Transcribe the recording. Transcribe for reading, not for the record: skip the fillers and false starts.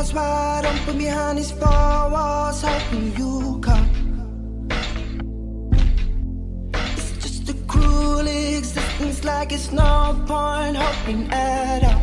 eyes wide open behind these four walls, hoping you come. It's just a cruel existence, like it's no point hoping at all.